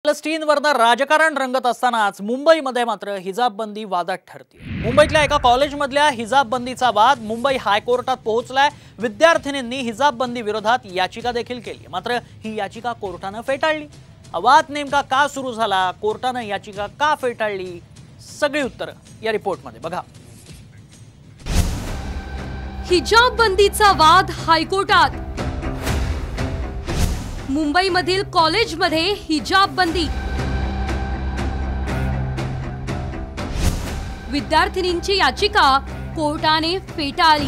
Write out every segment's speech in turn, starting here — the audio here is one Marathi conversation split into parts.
आपल्या स्क्रीनवरनं राजकारण रंगत असतानाच मुंबईमध्ये मात्र हिजाब बंदी वादात ठरते। मुंबईतल्या एका कॉलेजमधल्या हिजाब बंदीचा वाद मुंबई हायकोर्टात पोहोचलाय। विद्यार्थिनींनी हिजाब बंदी विरोधात याचिका देखील केली, मात्र ही याचिका कोर्टाने फेटाळली। वाद नेमका का सुरू झाला, कोर्टाने याचिका का फेटाळली, सगळी उत्तरं या रिपोर्टमध्ये बघा। हिजाब बंदीचा वाद हायकोर्टात। मुंबईमधील कॉलेजमध्ये हिजाब बंदी। विद्यार्थिनींची याचिका कोर्टाने फेटाळली।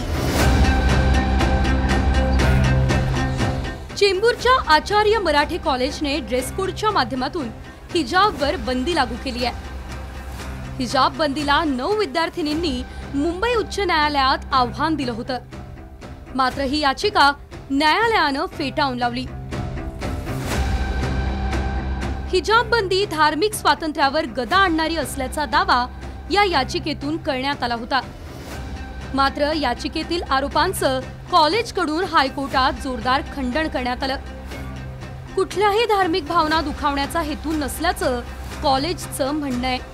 चेंबूरच्या आचार्य मराठे कॉलेजने ड्रेस कोडच्या माध्यमातून हिजाबवर बंदी लागू केली आहे। हिजाब बंदीला 9 विद्यार्थिनींनी मुंबई उच्च न्यायालयात आव्हान दिलं होतं, मात्र ही याचिका न्यायालयानं फेटाळून लावली। हिजाब बंदी धार्मिक स्वातंत्र्यावर गदा आणणारी असल्याचा दावा या याचिकेतून करण्यात आला होता, मात्र याचिकेतील आरोपांचं कॉलेजकडून हायकोर्टात जोरदार खंडन करण्यात आलं। कुठल्याही धार्मिक भावना दुखावण्याचा हेतू नसल्याचं कॉलेजचं म्हणणं आहे।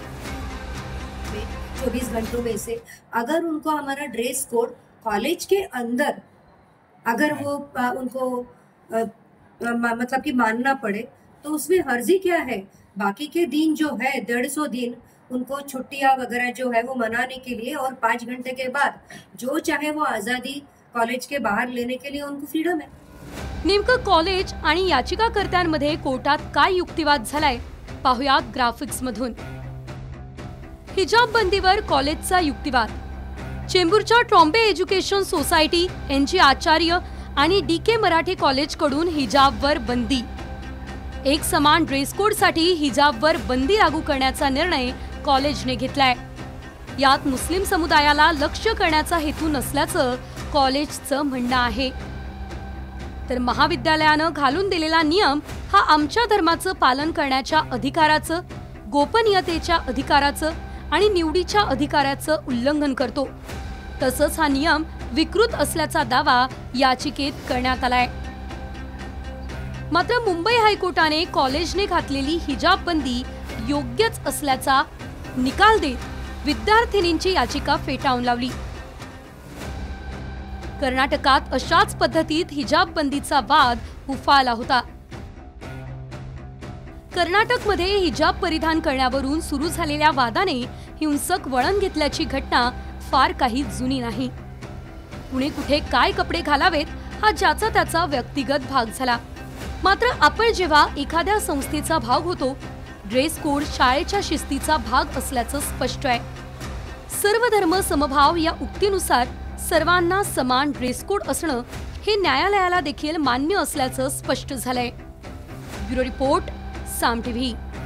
24 घंटों में से अगर उनको हमारा ड्रेस कोड कॉलेज के अंदर अगर वो उनको मतलब कि मानना पड़े तो उसमें हर्जी क्या है। बाकी के दिन जो है 150 दिन उनको छुट्टियां वगैरह जो है वो मनाने के लिए और 5 घंटे के बाद जो चाहे वो आज़ादी कॉलेज के बाहर लेने के लिए उनको फ्रीडम है। नेमकं कॉलेज आणि याचिकाकर्त्यांमध्ये कोर्टात काय युक्तिवाद झालाय पाहुयात ग्राफिक्स मधून। हिजाब बंदीवर कॉलेजचा युक्तिवाद। चेंबूरच्या Trombay education society, N G Acharya आणि डीके मराठे कॉलेजकडून हिजाबवर बंदी। एक समान ड्रेस कोडसाठी हिजाबवर बंदी लागू करण्याचा निर्णय कॉलेजने घेतलाय। यात मुस्लिम समुदायाला लक्ष्य करण्याचा हेतू नसल्याचं कॉलेजचं म्हणणं आहे। तर महाविद्यालयानं घालून दिलेला नियम हा आमच्या धर्माचं पालन करण्याच्या अधिकाराचं, गोपनीयतेच्या अधिकाराचं आणि निवडीच्या अधिकाराचं उल्लंघन करतो। तसंच हा नियम विकृत असल्याचा दावा याचिकेत करण्यात आलाय। मात्र मुंबई हायकोर्टाने कॉलेजने घातलेली हिजाब बंदी योग्यच असल्याचा निकाल देत विद्यार्थिनींची याचिका फेटाळून लावली। कर्नाटकात अशाच पद्धतीत हिजाब बंदीचा वाद उफाळला होता। कर्नाटकमध्ये हिजाब परिधान करण्यावरून सुरू झालेल्या वादाने हिंसक वळण घेतल्याची घटना फार काही जुनी नाही। कुणी कुठे काय कपडे घालावेत हा ज्याचा त्याचा व्यक्तिगत भाग झाला, मात्र आपण जेव्हा एखाद्या संस्थेचा भाग होतो, ड्रेस कोड शाळेच्या शिस्तीचा भाग असल्याचं स्पष्ट आहे। सर्व धर्म समभाव या उक्तीनुसार सर्वांना समान ड्रेस कोड असणं हे न्यायालयाला देखील मान्य असल्याचं स्पष्ट झालंय। Bureau report, Saam TV.